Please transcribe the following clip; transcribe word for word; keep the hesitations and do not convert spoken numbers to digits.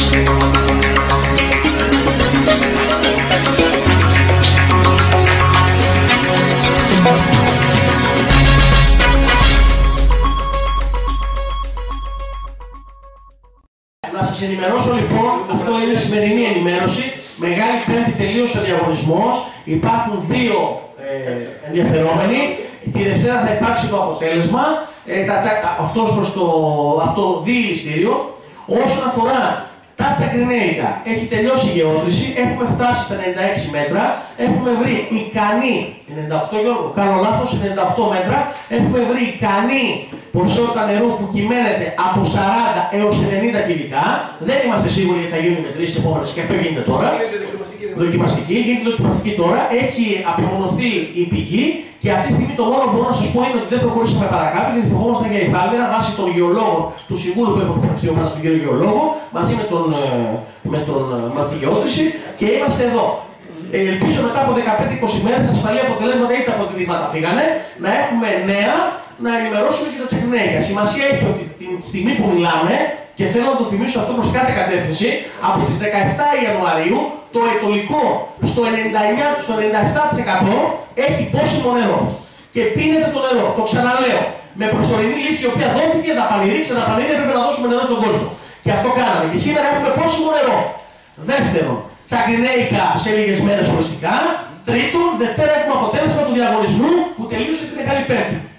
Να σας ενημερώσω λοιπόν, αυτό είναι η σημερινή ενημέρωση. Μεγάλη Πέμπτη τελείωσε ο διαγωνισμός. Υπάρχουν δύο ε, ενδιαφερόμενοι. Τη Δευτέρα θα υπάρξει το αποτέλεσμα. Ε, τα τσα... Αυτός προς το, το διηληστήριο. Όσον αφορά τα τσακρινέικα, έχει τελειώσει η γεώτρηση. Έχουμε φτάσει στα ενενήντα έξι μέτρα. Έχουμε βρει ικανή, ενενήντα οκτώ Γιώργο, κάνω λάθος, ενενήντα οκτώ μέτρα. Έχουμε βρει ικανή ποσότητα νερού που κυμαίνεται από σαράντα έως ενενήντα κυβικά. Δεν είμαστε σίγουροι ότι θα γίνουν οι μετρήσεις επόμενες και αυτό γίνεται τώρα. Δοκιμαστική, γίνεται δοκιμαστική τώρα. Έχει απομονωθεί η πηγή και αυτή τη στιγμή το μόνο που μπορώ να σας πω είναι ότι δεν προχωρήσαμε παρακάτω γιατί φοβόμαστε για υφάλμυρα βάσει των γεωλόγων του Συμβούλου που έχουμε φτιάξει ομάδα στον κύριο Γεωλόγο μαζί με τον, με τον με τη γεώτρηση και είμαστε εδώ. Ελπίζω μετά από δεκαπέντε είκοσι μέρες ασφαλή αποτελέσματα είτε από τη δίχλατα φύγανε, να έχουμε νέα, να ενημερώσουμε και τα τσεκνέγια. Σημασία έχει ότι τη στιγμή που μιλάμε, και θέλω να το θυμίσω αυτό προς κάθε κατεύθυνση, από τις δεκαεφτά Ιανουαρίου το ετωλικό στο ενενήντα εννιά, στο ενενήντα επτά τοις εκατό έχει πόσιμο νερό. Και πίνεται το νερό, το ξαναλέω, με προσωρινή λύση η οποία δόθηκε, δαπανηρή, ξαναπανηρή, έπρεπε να δώσουμε νερό στον κόσμο. Και αυτό κάναμε. Και σήμερα έχουμε πόσιμο νερό. Δεύτερον, τσακρινέικα σε λίγες μέρες οριστικά. Τρίτον, Δευτέρα έχουμε αποτέλεσμα του διαγωνισμού που τελείωσε την Μεγάλη Πέμπτη.